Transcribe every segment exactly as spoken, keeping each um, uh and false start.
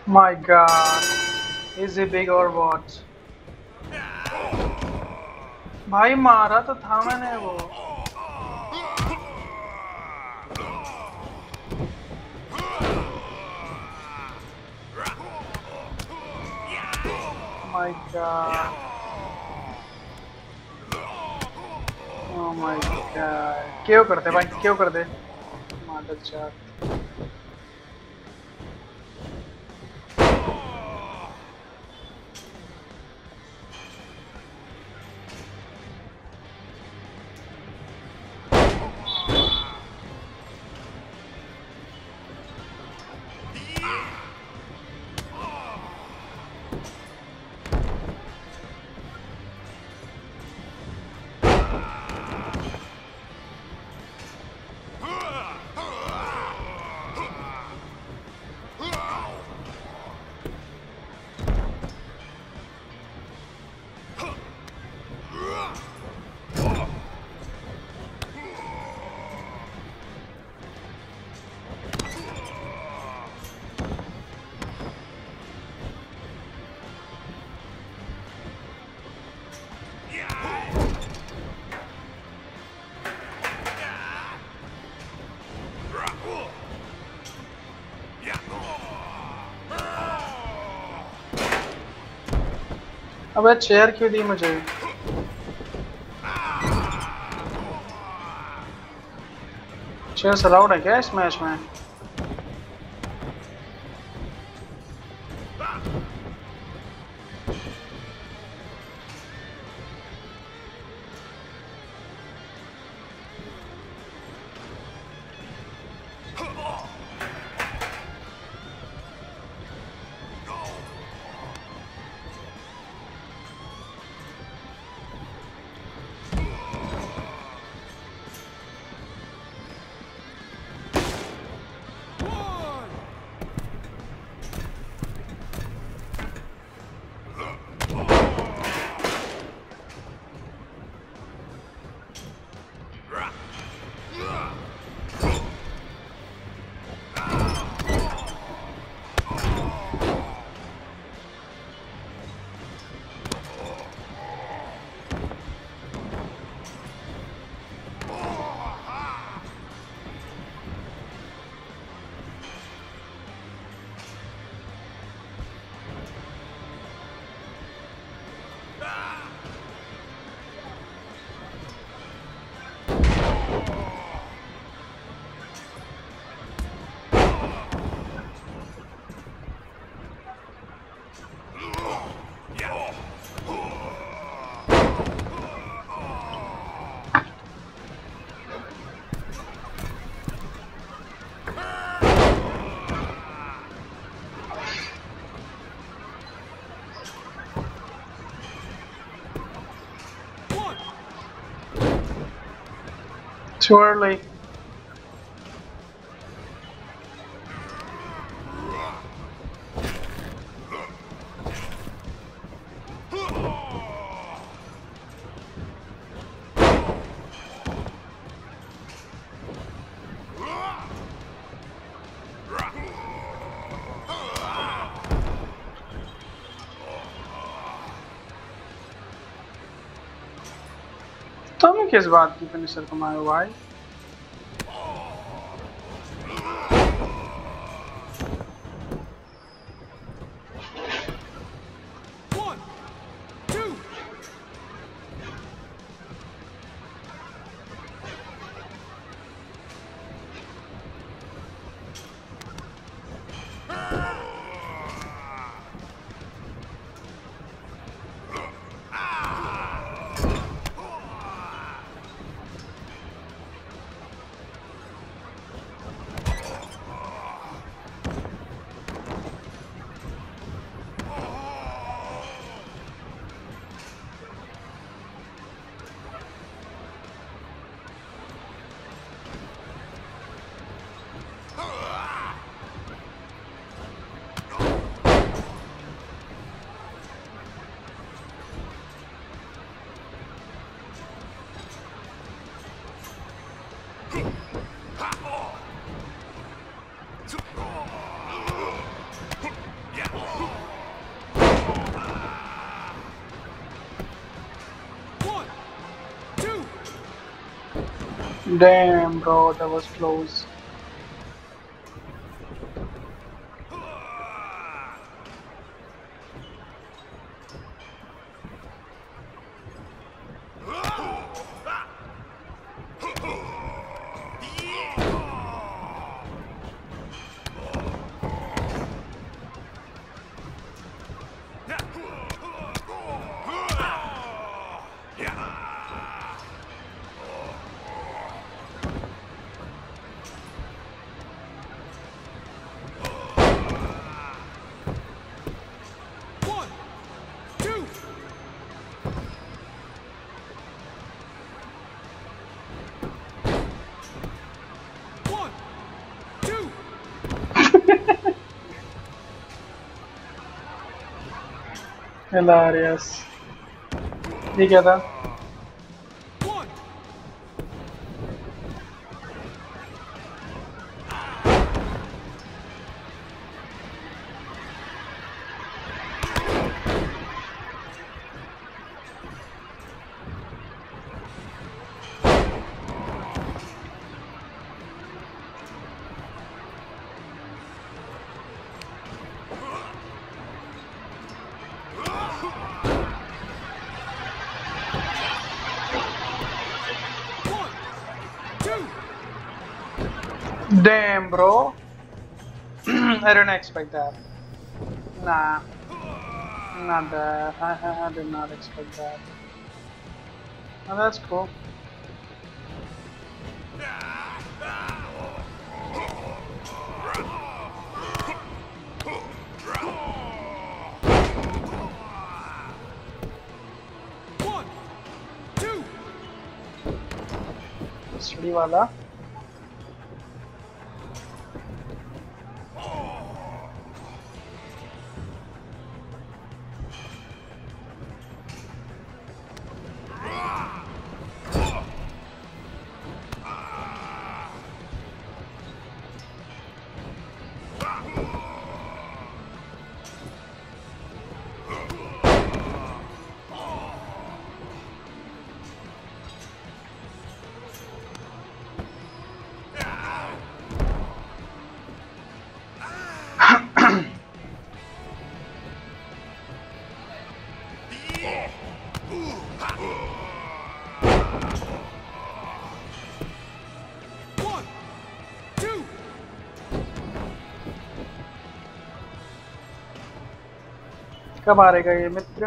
My God, is he big or what? भाई मारा तो था मैंने वो. My God. Oh my God. क्यों करते भाई क्यों करते? मादर चाट. अबे चेयर क्यों दी मुझे? चेयर अलाउड है क्या इस मैच में? Too early. तुम किस बात की फिनिशर कमाए हो भाई? Damn, bro, that was close. Hilarious. ये क्या था? Damn, bro. I didn't expect that. Nah, not that. I, I, I did not expect that. Oh, that's cool. सीढ़ी वाला कब आएगा ये मित्र?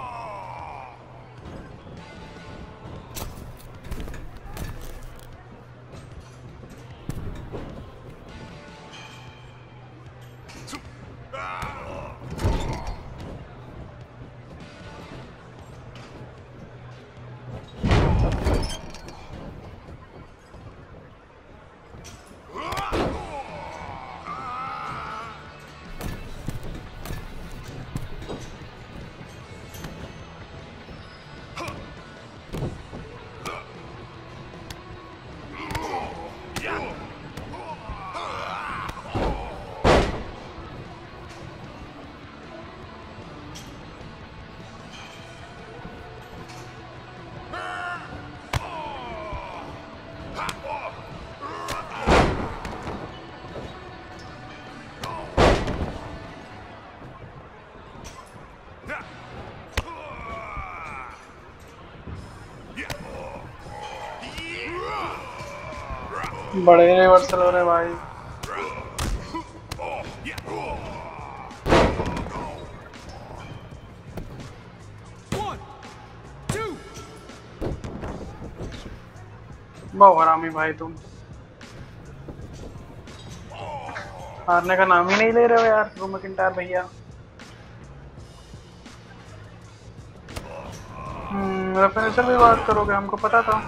बड़े रिवर्सल हो रहे भाई। बहुत हरामी भाई तुम, हारने का नाम ही नहीं ले रहे हो यार ड्रू मैकिंटायर भैया। हम्म फिनिशर भी बात करोगे, हमको पता था।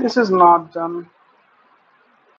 This is not done.